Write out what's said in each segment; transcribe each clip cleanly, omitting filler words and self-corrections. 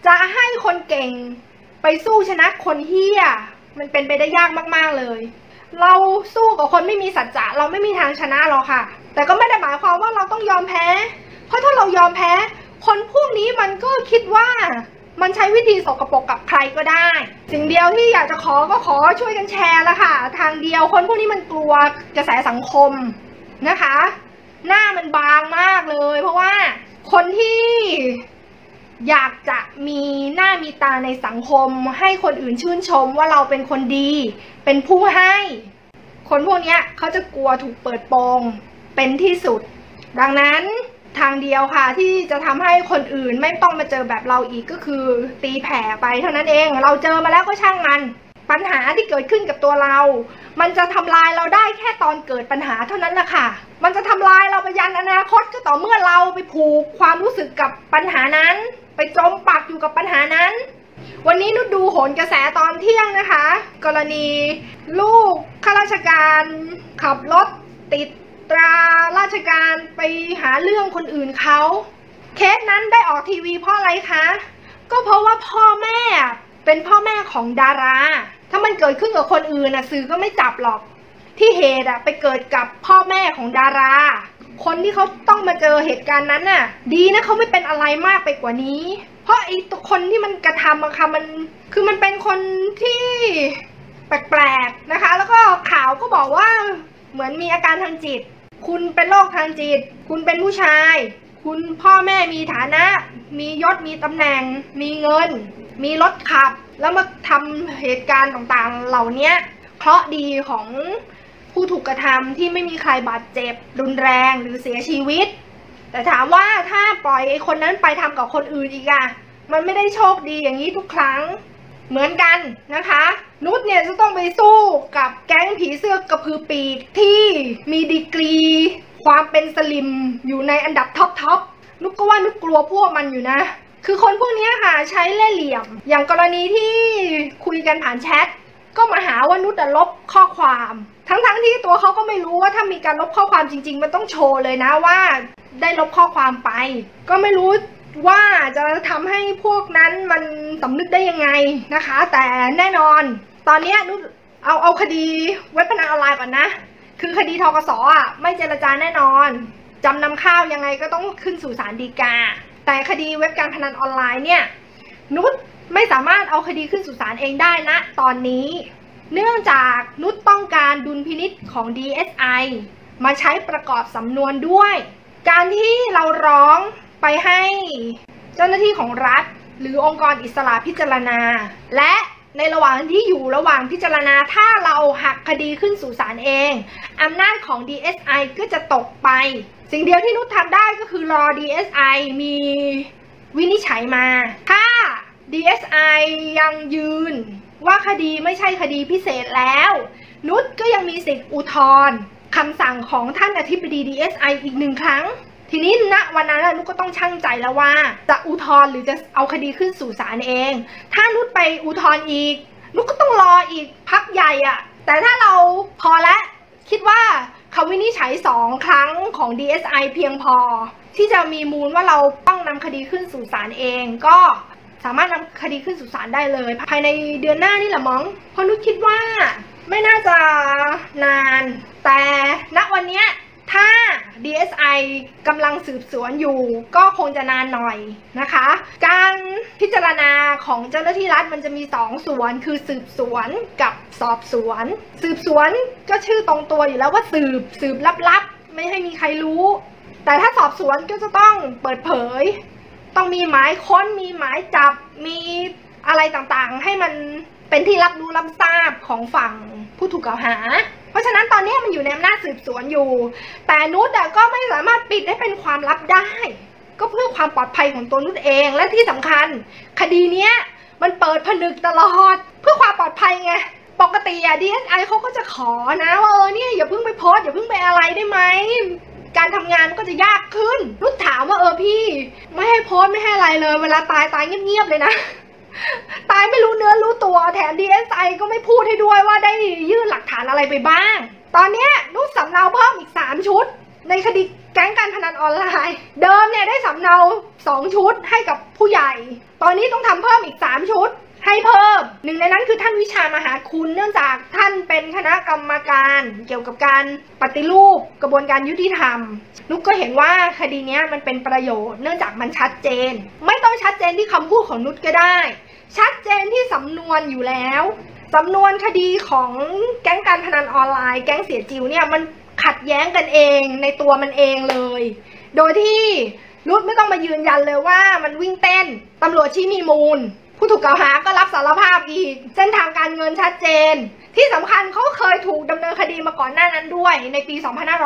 จะให้คนเก่งไปสู้ชนะคนเหี้ยมันเป็นไปได้ยากมากๆเลยเราสู้กับคนไม่มีสัจจะเราไม่มีทางชนะหรอกค่ะแต่ก็ไม่ได้หมายความว่าเราต้องยอมแพ้เพราะถ้าเรายอมแพ้คนพวกนี้มันก็คิดว่ามันใช้วิธีสกปรกกับใครก็ได้สิ่งเดียวที่อยากจะขอช่วยกันแชร์ละค่ะทางเดียวคนพวกนี้มันกลัวกระแสสังคมนะคะหน้ามันบางมากเลยเพราะว่าคนที่อยากจะมีหน้ามีตาในสังคมให้คนอื่นชื่นชมว่าเราเป็นคนดีเป็นผู้ให้คนพวกนี้เขาจะกลัวถูกเปิดโปงเป็นที่สุดดังนั้นทางเดียวค่ะที่จะทำให้คนอื่นไม่ต้องมาเจอแบบเราอีกก็คือตีแผ่ไปเท่านั้นเองเราเจอมาแล้วก็ช่างมันปัญหาที่เกิดขึ้นกับตัวเรามันจะทำลายเราได้แค่ตอนเกิดปัญหาเท่านั้นแหละค่ะมันจะทำลายเราไปยันอนาคตก็ต่อเมื่อเราไปผูกความรู้สึกกับปัญหานั้นไปจมปักอยู่กับปัญหานั้นวันนี้นุชดูโหนกระแสตอนเที่ยงนะคะกรณีลูกข้าราชการขับรถติดตราราชการไปหาเรื่องคนอื่นเขาเคสนั้นได้ออกทีวีเพราะอะไรคะก็เพราะว่าพ่อแม่เป็นพ่อแม่ของดาราถ้ามันเกิดขึ้นกับคนอื่นสื่อก็ไม่จับหรอกที่เหตุไปเกิดกับพ่อแม่ของดาราคนที่เขาต้องมาเจอเหตุการณ์นั้นดีนะเขาไม่เป็นอะไรมากไปกว่านี้เพราะไอ้คนที่มันกระทำค่ะมันเป็นคนที่แปลกๆนะคะแล้วก็ข่าวก็บอกว่าเหมือนมีอาการทางจิตคุณเป็นโรคทางจิตคุณเป็นผู้ชายคุณพ่อแม่มีฐานะมียศมีตำแหน่งมีเงินมีรถขับแล้วมาทำเหตุการณ์ต่างๆเหล่านี้เคราะห์ดีของผู้ถูกกระทำที่ไม่มีใครบาดเจ็บรุนแรงหรือเสียชีวิตแต่ถามว่าถ้าปล่อยไอ้คนนั้นไปทำกับคนอื่นอีกมันไม่ได้โชคดีอย่างนี้ทุกครั้งเหมือนกันนะคะนุชเนี่ยจะต้องไปสู้กับแก๊งผีเสื้อกระพือปีกที่มีดีกรีความเป็นสลิมอยู่ในอันดับท็อปนุชก็ว่านุชกลัวพวกมันอยู่นะคือคนพวกนี้ค่ะใช้เล่ห์เหลี่ยมอย่างกรณีที่คุยกันผ่านแชทก็มาหาว่านุชลบข้อความทั้งที่ตัวเขาก็ไม่รู้ว่าถ้ามีการลบข้อความจริงๆมันต้องโชว์เลยนะว่าได้ลบข้อความไปก็ไม่รู้ว่าจะทำให้พวกนั้นมันสำนึกได้ยังไงนะคะแต่แน่นอนตอนนี้นุชเอาคดีเว็บพนันออนไลน์ก่อนนะคือคดีธกส.ไม่เจรจาแน่นอนจำนำข้าวยังไงก็ต้องขึ้นสู่ศาลฎีกาแต่คดีเว็บการพนันออนไลน์เนี่ยนุชไม่สามารถเอาคดีขึ้นสู่ศาลเองได้นะตอนนี้เนื่องจากนุชต้องการดุลพินิจของ DSI มาใช้ประกอบสำนวนด้วยการที่เราร้องไปให้เจ้าหน้าที่ของรัฐหรือองค์กรอิสระพิจารณาและในระหว่างที่อยู่ระหว่างพิจารณาถ้าเราหักคดีขึ้นสู่ศาลเองอำนาจของ DSI ก็จะตกไปสิ่งเดียวที่นุชทำได้ก็คือรอ DSI มีวินิจฉัยมาถ้า DSI ยังยืนว่าคดีไม่ใช่คดีพิเศษแล้วนุชก็ยังมีสิทธิ์อุทธรณ์คำสั่งของท่านอธิบดี DSI อีก1 ครั้งทีนี้ณวันนั้นนุชก็ต้องชั่งใจแล้วว่าจะอุทธรณ์หรือจะเอาคดีขึ้นสู่ศาลเองถ้านุชไปอุทธรณ์อีกนุชก็ต้องรออีกพักใหญ่แต่ถ้าเราพอแล้วคิดว่าคำวินิจฉัย2 ครั้งของ DSI เพียงพอที่จะมีมูลว่าเราต้องนำคดีขึ้นสู่ศาลเองก็สามารถนำคดีขึ้นสู่ศาลได้เลยภายในเดือนหน้านี่แหละมั้งเพราะนุชคิดว่าไม่น่าจะนานแต่ณวันนี้ถ้า DSI กำลังสืบสวนอยู่ก็คงจะนานหน่อยนะคะการพิจารณาของเจ้าหน้าที่รัฐมันจะมี2 ส่วนคือสืบสวนกับสอบสวนสืบสวนก็ชื่อตรงตัวอยู่แล้วว่าสืบลับๆไม่ให้มีใครรู้แต่ถ้าสอบสวนก็จะต้องเปิดเผยต้องมีหมายค้นมีหมายจับมีอะไรต่างๆให้มันเป็นที่รับรู้รับทราบของฝั่งผู้ถูกกล่าวหาเพราะฉะนั้นตอนนี้มันอยู่ในอำนาจสืบสวนอยู่แต่นุชก็ไม่สามารถปิดให้เป็นความลับได้ก็เพื่อความปลอดภัยของตัวนุชเองและที่สำคัญคดีนี้มันเปิดผนึกตลอดเพื่อความปลอดภัยไงปกติ DSI เขาก็จะขอนะว่าเนี่ยอย่าเพิ่งไปโพสอย่าเพิ่งไปอะไรได้ไหมการทำงานก็จะยากขึ้นนุชถามว่าพี่ไม่ให้โพสไม่ให้อะไรเลยเวลาตายเงียบๆเลยนะตายไม่รู้เนื้อรู้ตัวแถม DSI ก็ไม่พูดให้ด้วยว่าได้ยื่นหลักฐานอะไรไปบ้างตอนนี้นุชสำเนาเพิ่มอีก3 ชุดในคดีแก๊งการพนันออนไลน์เดิมเนี่ยได้สำเนา2 ชุดให้กับผู้ใหญ่ตอนนี้ต้องทำเพิ่มอีก3 ชุดให้เพิ่มหนึ่งในนั้นคือท่านวิชามหาคุณเนื่องจากท่านเป็นคณะกรรมการเกี่ยวกับการปฏิรูปกระบวนการยุติธรรมนุกก็เห็นว่าคดีนี้มันเป็นประโยชน์เนื่องจากมันชัดเจนไม่ต้องชัดเจนที่คำพูดของนุชก็ได้ชัดเจนที่สำนวนอยู่แล้วสำนวนคดีของแก๊งการพนันออนไลน์แก๊งเสียจิ๋วเนี่ยมันขัดแย้งกันเองในตัวมันเองเลยโดยที่นุชไม่ต้องมายืนยันเลยว่ามันวิ่งเต้นตำรวจชี้มีมูลผู้ถูกกล่าวหาก็รับสารภาพอีกเส้นทางการเงินชัดเจนที่สำคัญเขาเคยถูกดำเนินคดีมาก่อนหน้านั้นด้วยในปี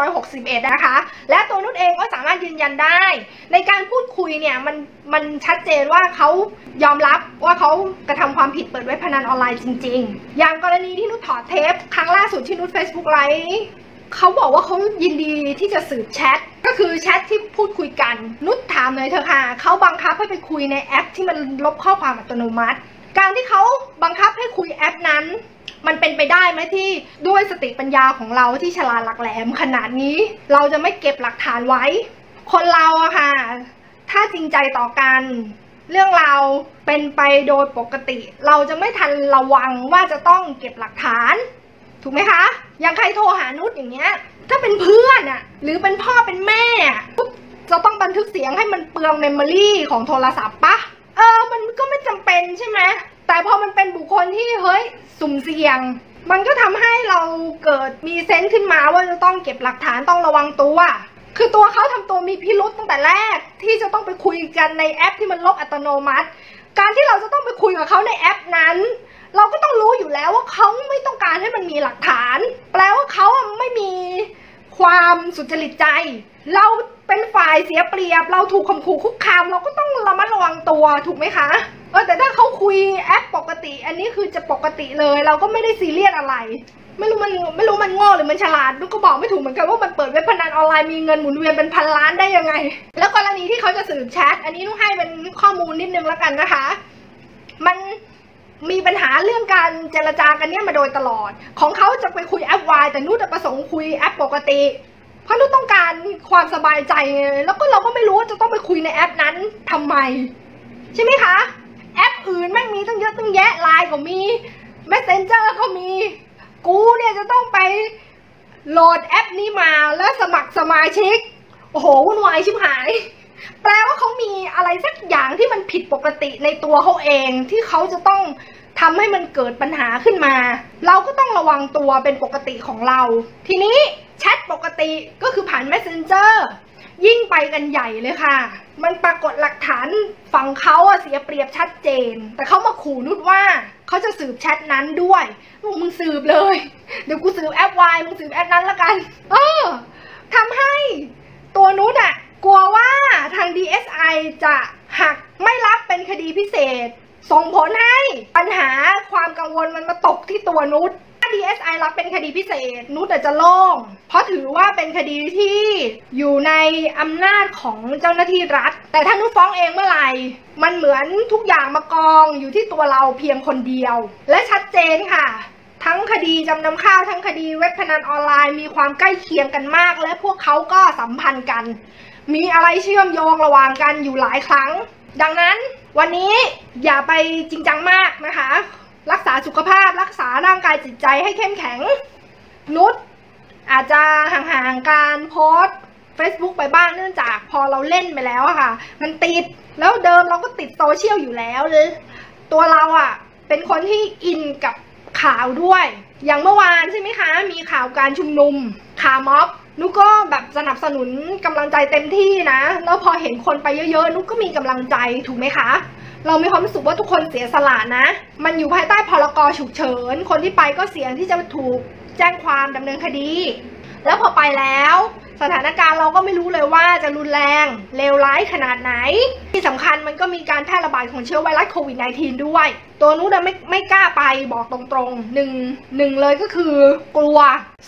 2561 นะคะและตัวนุชเองก็สามารถยืนยันได้ในการพูดคุยเนี่ยมันชัดเจนว่าเขายอมรับว่าเขากระทำความผิดเปิดเว็บพนันออนไลน์จริงๆอย่างกรณีที่นุชถอดเทปครั้งล่าสุดที่นุช Facebook ไลฟ์เขาบอกว่าเขายินดีที่จะสืบแชทก็คือแชทที่พูดคุยกันนุชถามเลยเธอค่ะเขาบังคับให้ไปคุยในแอปที่มันลบข้อความอัตโนมัติการที่เขาบังคับให้คุยแอปนั้นมันเป็นไปได้ไหมที่ด้วยสติปัญญาของเราที่ฉลาดหลักแหลมขนาดนี้เราจะไม่เก็บหลักฐานไว้คนเราอะค่ะถ้าจริงใจต่อกันเรื่องเราเป็นไปโดยปกติเราจะไม่ทันระวังว่าจะต้องเก็บหลักฐานถูกไหมคะอย่างใครโทรหานุชอย่างเงี้ยถ้าเป็นเพื่อนอะหรือเป็นพ่อเป็นแม่จะต้องบันทึกเสียงให้มันเปลืองเมมโมรี่ของโทรศัพท์ปะมันก็ไม่จำเป็นใช่ไหมแต่พอมันเป็นบุคคลที่เฮ้ยสุ่มเสี่ยงมันก็ทำให้เราเกิดมีเซนส์ขึ้นมาว่าจะต้องเก็บหลักฐานต้องระวังตัวคือตัวเขาทำตัวมีพิรุษตั้งแต่แรกที่จะต้องไปคุยกันในแอปที่มันลบอัตโนมัติการที่เราจะต้องไปคุยกับเขาในแอปนั้นเราก็ต้องรู้อยู่แล้วว่าเขาไม่ต้องการให้มันมีหลักฐานแปลว่าเขาไม่มีความสุจริตใจเราเป็นฝ่ายเสียเปรียบเราถูกข่มขู่คุกคามเราก็ต้องระมัดระวังตัวถูกไหมคะแต่ถ้าเขาคุยแอปปกติอันนี้คือจะปกติเลยเราก็ไม่ได้ซีเรียสอะไรไม่รู้มันโง่หรือมันฉลาดนุ๊กก็บอกไม่ถูกเหมือนกันว่ามันเปิดเว็บพนันออนไลน์มีเงินหมุนเวียนเป็นพันล้านได้ยังไงแล้วกรณีที่เขาจะสืบแชทอันนี้นุ๊กให้เป็นข้อมูลนิดนึงแล้วกันนะคะมันมีปัญหาเรื่องการเจรจากันเนี่ยมาโดยตลอดของเขาจะไปคุยแอป Y แต่นุชประสงค์คุยแอปปกติเพราะนุชต้องการความสบายใจแล้วก็เราก็ไม่รู้ว่าจะต้องไปคุยในแอปนั้นทำไมใช่ไหมคะแอปอื่นแม่งมีตั้งเยอะตั้งแยะไลน์ก็มี Messenger ก็มีกูเนี่ยจะต้องไปโหลดแอปนี้มาแล้วสมัครสมาชิกโอ้โหวุ่นวายชิบหายแปลว่าเขามีอะไรสักอย่างที่มันผิดปกติในตัวเขาเองที่เขาจะต้องทำให้มันเกิดปัญหาขึ้นมาเราก็ต้องระวังตัวเป็นปกติของเราทีนี้แชทปกติก็คือผ่าน Messenger ยิ่งไปกันใหญ่เลยค่ะมันปรากฏหลักฐานฝั่งเขาเสียเปรียบชัดเจนแต่เขามาขู่นุชว่าเขาจะสืบแชทนั้นด้วยมึงสืบเลยเดี๋ยวกูสืบแอป Y มึงสืบแอปนั้นละกันทำให้ตัวนุชกลัวว่าทาง DSI จะหักไม่รับเป็นคดีพิเศษส่งผลให้ปัญหาความกังวลมันมาตกที่ตัวนุชถ้า DSI รับเป็นคดีพิเศษนุชจะโล่งเพราะถือว่าเป็นคดีที่อยู่ในอำนาจของเจ้าหน้าที่รัฐแต่ถ้านุชฟ้องเองเมื่อไหร่มันเหมือนทุกอย่างมากองอยู่ที่ตัวเราเพียงคนเดียวและชัดเจนค่ะทั้งคดีจำนำข้าวทั้งคดีเว็บพนันออนไลน์มีความใกล้เคียงกันมากและพวกเขาก็สัมพันธ์กันมีอะไรเชื่อมโยงระหว่างกันอยู่หลายครั้งดังนั้นวันนี้อย่าไปจริงจังมากนะคะรักษาสุขภาพรักษาร่างกายจิตใจให้เข้มแข็งนุชอาจจะห่างๆการโพสต์ Facebook ไปบ้างเนื่องจากพอเราเล่นไปแล้วอะค่ะมันติดแล้วเดิมเราก็ติดโซเชียลอยู่แล้วเลยตัวเราเป็นคนที่อินกับข่าวด้วยอย่างเมื่อวานใช่ไหมคะมีข่าวการชุมนุมข่าวม็อบนุกก็แบบสนับสนุนกำลังใจเต็มที่นะแล้วพอเห็นคนไปเยอะๆนุกก็มีกำลังใจถูกไหมคะเรามีความรู้สึกว่าทุกคนเสียสละนะมันอยู่ภายใต้พรก.ฉุกเฉินคนที่ไปก็เสี่ยงที่จะถูกแจ้งความดำเนินคดีแล้วพอไปแล้วสถานการณ์เราก็ไม่รู้เลยว่าจะรุนแรงเลวร้ายขนาดไหนที่สำคัญมันก็มีการแพร่ระบาดของเชื้อไวรัสโควิด -19 ด้วยตัวนุชไม่กล้าไปบอกตรงๆหนึ่งเลยก็คือกลัว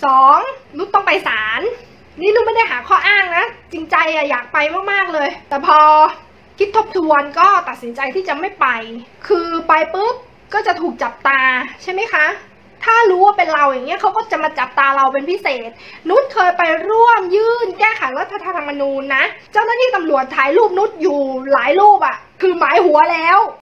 2นุชต้องไปศาลนี่นุชไม่ได้หาข้ออ้างนะจริงใจอยากไปมากๆเลยแต่พอคิดทบทวนก็ตัดสินใจที่จะไม่ไปคือไปปุ๊บก็จะถูกจับตาใช่ไหมคะถ้ารู้ว่าเป็นเราอย่างเงี้ยเขาก็จะมาจับตาเราเป็นพิเศษนุชเคยไปร่วมยื่นแก้ไขรัฐธรรมนูญนะเจ้าหน้าที่ตำรวจถ่ายรูปนุชอยู่หลายรูปอะคือหมายหัวแล้ว